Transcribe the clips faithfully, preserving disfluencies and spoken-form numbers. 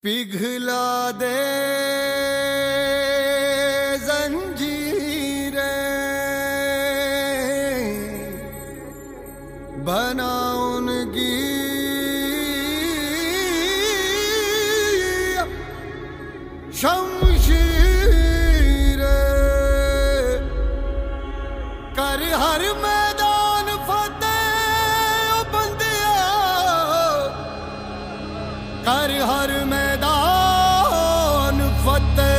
पिघला दे जंजीरें, बना उनकी शमशीरें, कर हर मैदान फतेह बंदिया, कर हर मैदान फतेह।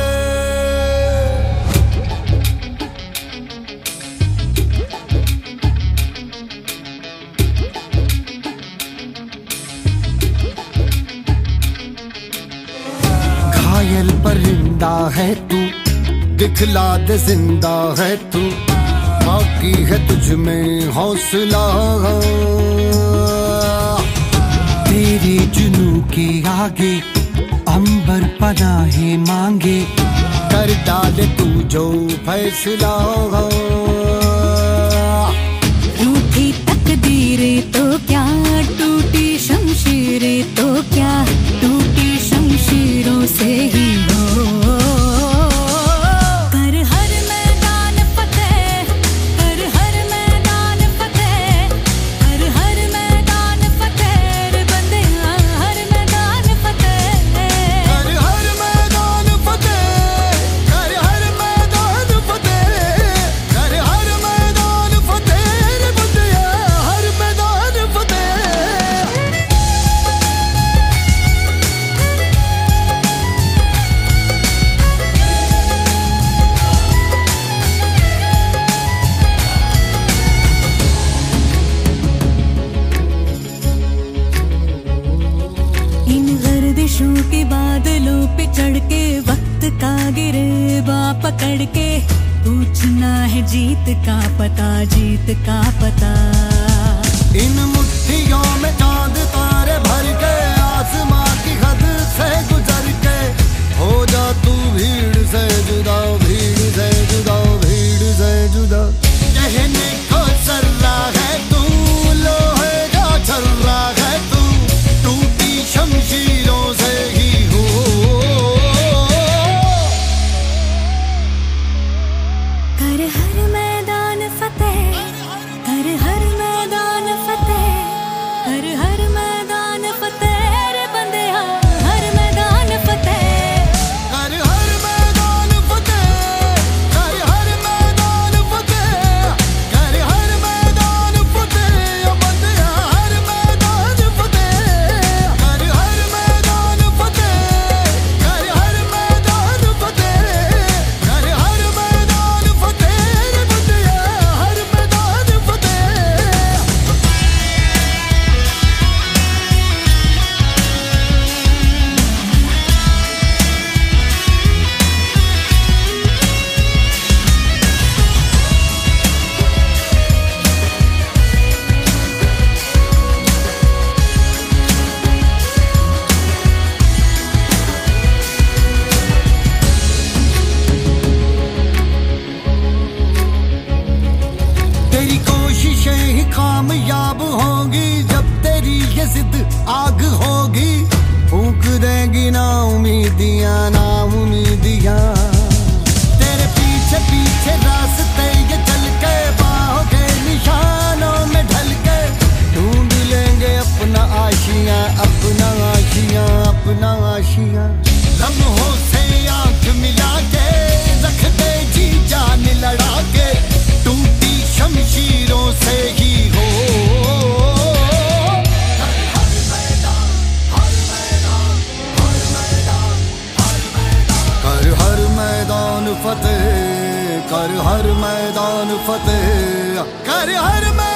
घायल परिंदा है तू, दिखला दे जिंदा है तू, बाकी है तुझ में हौसला। तेरे जुनू के आगे अंबर पनाहे मांगे, कर डाले तू जो फैसला। रूठी तकदीरें तो क्या, टूटी शमशीरें तो क्या, टूटी शमशीरों से ही हो। कर हर मैदान फतेह, कर हर मैदान फतेह, कर हर मैदान फतेह रे बंदिया, हर मैदान फतेह। कर हर मैदान फतेह, कर हर मैदान फतेह, कर हर मैदान फतेह रे बंदिया, हर मैदान फतेह। इन गर्दिशों के बादलों पे चढ़ के, वक्त का गिरबा पकड़ के, पूछना है जीत का पता, जीत का पता। इन मुट्ठियों में चांद तारे भर के, आसमां की हद से गुजर के, हो जा तू भीड़ से जुदा, भीड़ से जुदा, भीड़ से जुदा। कहने को सर्रा है तू, लोहे का छर्रा है तू, टूटी शमशीरों से ही हो। कर हर मैदान फतेह, कर हर मैदान फतेह, कर हर मैदान फतेह रे बंदिया, हर मैदान फतेह। कर हर मैदान फतेह, कर हर मैदान फतेह, कर हर मैदान फतेह बंदिया, हर मैदान फतेह। कर हर मैदान फतेह, कर हर मैदान फतेह, कर हर मैदान फतेह रे बंदिया, हर मैदान फतेह। तेरी कोशिशें ही कामयाब होंगी, जब तेरी ये जिद आग होगी, फूंक देंगी ना उम्मीदियां, ना उम्मीदियां। तेरे पीछे पीछे रास्ते ये चल के, बाहों के निशानों में ढल के, ढूंढ लेंगे अपना आशियां, अपना आशियां, अपना आशियां। लम्हों से आंख मिला के, रख दे जी जान लड़ा के, टूटी शमशीरों से ही हो। कर हर मैदान फतेह, कर हर मैदान फतेह, कर हर मैदान